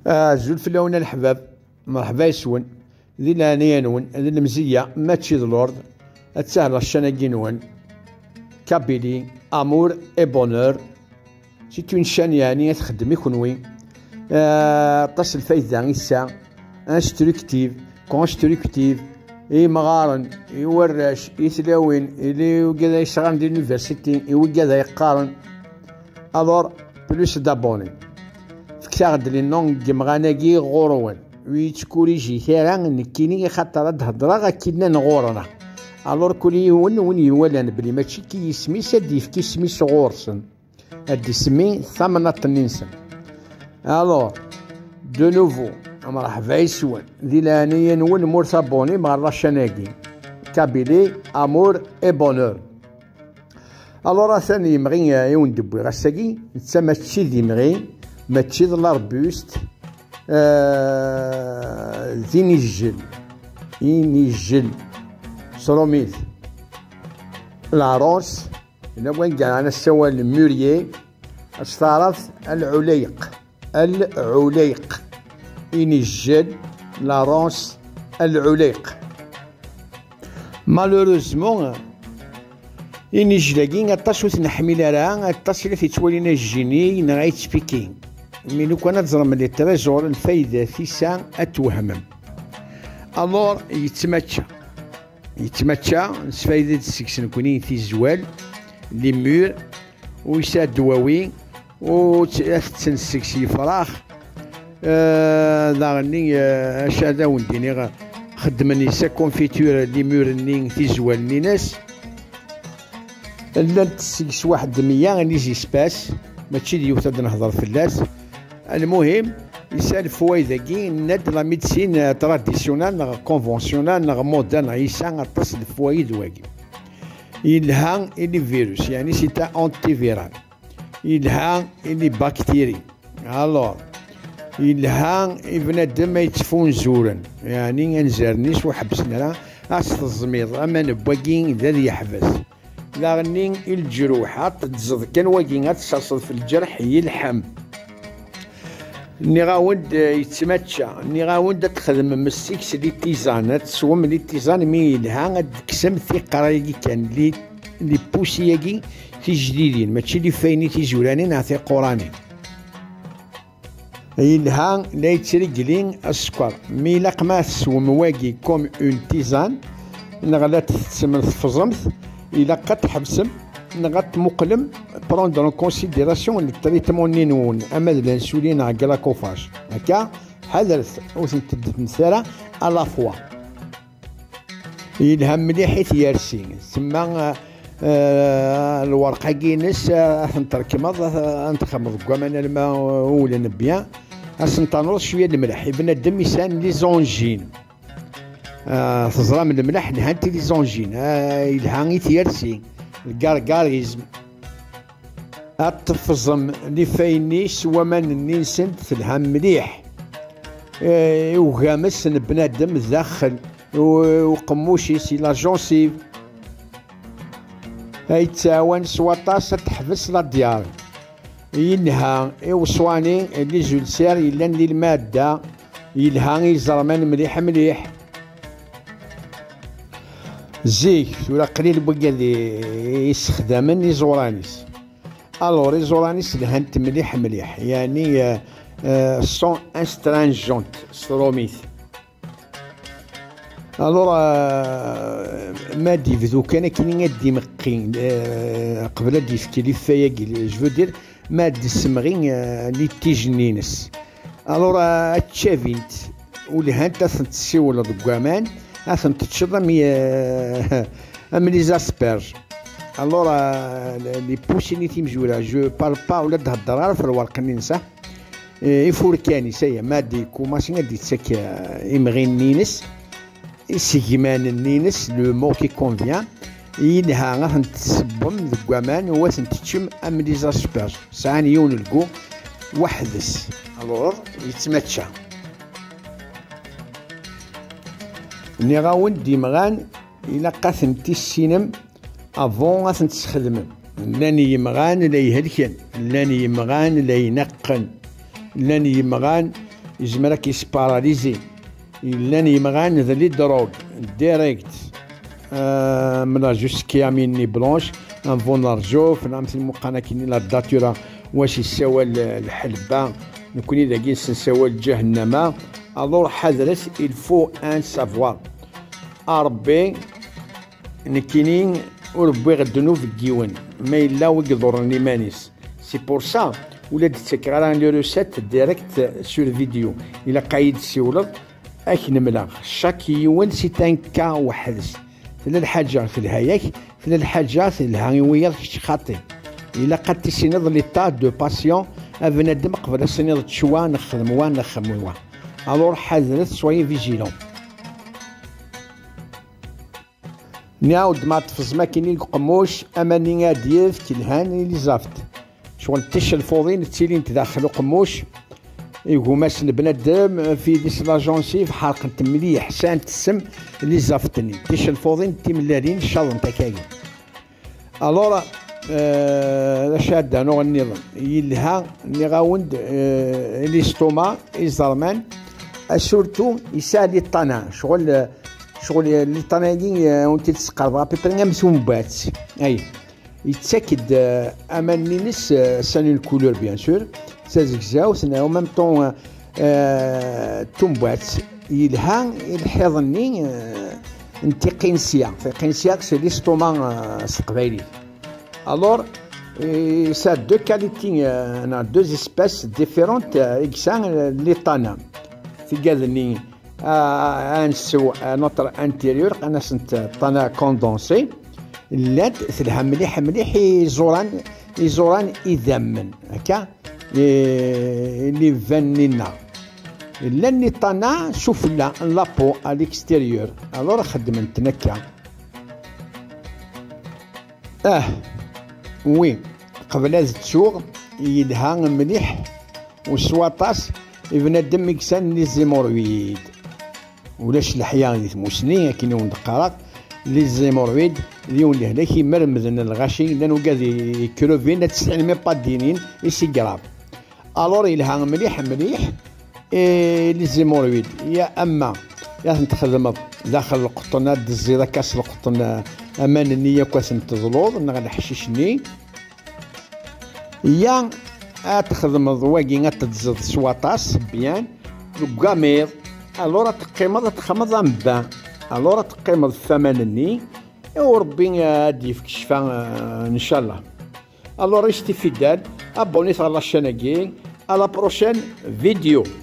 زول فلاونا الحباب، مرحبا يسون ذي الهنية نون ذي المزية ماشي ذ لورد تسهل الشناقي نون كابيلي امور اي بونور سيتو نشان يعني تخدم يكونوي طاس الفايدة إسا انستركتيف كونستركتيف اي مغارن يورش يتلاوين اللي وكذا يشتغل دي لونيفرسيتي وكذا يقارن الور بلوس دابوني فكتاغد لي نونغ مغاناكي غورون ويتكوريجي ثيران نكيني خاطر هضره غاكينا نغورنا الور كل وين يولان بلي ماشي كي يسمي سد يفكي سميس غورسن هاد يسمي ثمنة نينسن الور دو نوفو مرحبا يسون ذي لانيا نون مرتبوني مع الرشاناكي كابيلي امور اي بونور الور ثاني يمغي يون دبوي غاساكي تسمى ماشي ذي مغي ماشي ذ لاربوست ذي نيجل ينيجل سروميث العروس إلا وين كان أنا سوى الموريي استعرض العليق ينيجل لاروس العليق مالوروزمون ينيجلاكي غطاش وتنحمل راه غطاش إلا تيتوالينا الجيني نغايت سبيكين مي لو كان تزرم ملي تريزور الفايدة فيسا أتوهمم الور يتماتشا نسفايدة السكسن كونين في الزوال لي مور ويسا دواوي و تنسكس يفراخ داغني اشادا ونديني خدمني سا كونفيتور لي مور نين في الزوال نيناس لا تسكس واحد 100 غادي يجي سباس ماشي ديوتا نهضر في اللاس. المهم يسال فوايداكي ناد لا ميديسين تراديسيونال نغ كونفونسيونال نغ مودرن يسان غطاس الفوايد واكي يلها إلي فيروس يعني سيتا أنتي فيرال يلها إلي باكتيري الور يلها بنادم ما يتفون زورا يعني انزرنيش وحبسنا راه أصل الزميض أما نبواكي ذا يحبس لاغني الجروحات تزض كان واكي غتصاصل في الجرح يلحم ني غاوند يتماتشى ني غاوند تخدم مسيكس لي تيزان تسوم لي تيزان مي يلها غتكسم في قرايكي كان لي بوسياكي في جديدين ماشي لي فايني تيزوراني نعطي قراني يلها لا يتريكلين السكر مي لاق ما تسوم واكي كوم اون تيزان نغلا تسمن تفزمت إلا قد تحبسم نغات مقلم بروندر كونسيديراسيون التريتمون نينون اما الانسولين عقلا كوفاج هكا حذرت وتنتدت نثرى على فوا يلهم مليح حيت يارسين تما الورقه كينس تنتركمض نتخمض كمان الماء ولا نبيان اسنطانوط شويه الملح بنادم يسان لي زونجين تزرى من الملح نهانتي لي زونجين يلها يتيارسين الكاركاريزم التفزم لي فاينيش ومن نينسنت تلها مليح وغامس بنادم داخل وقموشي سي لاجونسيف يتعاون سواطاس تحبس لا ديار ينها وصواني لي جولسير يلان لي الماده يلها يزرمان مليح مليح زيك ولا قليل بقى اللي يستخدمن يزورانيس الور يزورانيس لهانت مليح مليح يعني سون انسترانجونت ستروميث الور ما ديفذو كان كاين دي مقين قبل دي يفكي لي فياكي جو دير ما دي سمغين لي تيجنينس الور تشافينت ولهانت تسيول دكامان أثن تتشرم أملي زاسبرج الور لي بوسيني تيمجولا جو بار با ولا تهضر في الورق ننسى يفوركاني سايا مادي كوماسي غادي تساك يمغين نينس سيكمان النينس لو مو كي كونفيان ينها غاثن تسبم ذكوامان وثن تتشم أملي زاسبرج ساعان يون الكو وحدس الور يتماتشا ني غاوند ديمغان إلا قاثن تيسينم افون غاثن تستخدمم لاني يمغان لا يهلكن لاني يمغان لا ينقن لاني يمغان يزمر كيسباراليزي إلا يمغان ذا لي دروغ ديريكت من جوسكي اميني بلونش نفو نرجو في نعمة المقانة كيني لا داتورا واش يساوى الحلبة نكوني داكي نساوى جهنم. الور حضرت الفو ان سافوار ربي نكيني وربي غدنو في الديوان ما إلا ويقدرني مانيس سي بور سا ولا تسكر لي روسيت ديريكت سور فيديو إلا قايد سيولد اك نملا شاك يوان سي تان كا وحدس ثلاث الحاجات تلها ياك ثلاث الحاجات تلها وياك خاطي إلا قد تسينض ليطا دو باسيون بنادم قبل سنيض تشوا نخدم وان نخدم وان. الور حذرت سوي فيجيلون. نعاود ما تفز ماكيني القموش اماني غاديف تلهان لي زافت شغل تشلفوضين تيلين تداخلو قموش يقوماش بنادم في ديس لاجونسي في حلقة مليح حسان تسم لي زافتني تشلفوضين تيملالين شاضن تاكاين. الور شادة نوع النظام يلها نغاوند ليستوما يزرمان سورتو يسالي الطنا شغل لي طنايين وانت تسقر بيبرنا مسومبات اي يتاكد اماني نس سانو الكولور بيان سور تازكزاو سنا ميم طون تومبات يلها الحيضني انت قنسيا في قنسيا سي ليستوما القبايلي. Alors, ça a deux qualités, deux espèces différentes exsan les tanins. Figurez-vous, notre intérieur, on a un tana condensé. L'aide, c'est le hamlih izoran idammen, ok? Les vanina. L'année tana souffle la peau à l'extérieur. Alors, خدمت نكا. وي قبل هذا تسوغ يلها مليح وسواطاس بنادم يكسان لي زيمورويد ولاش الحياه اللي تموسني كي نون دقارق لي زيمورويد اليوم لهلاك مرمدن الغاشي لانو قاعد يكروفين 90 مي با دينين ايسي كراف. الور يلها مليح لي زيمورويد يا اما يا تخدم داخل القطن الزيضه كاس القطن امان النيه كواس نتظلوض نغ الحشيشني يا تخدم ضواقي تتزد سواطاس بيان كامير. الورا تقيمض تخمض مبا الورا تقيمض ثمانني وربي غادي في الشفاء ان شاء الله. الورا يستفيد ابونيت على الشانكي على بروشين فيديو.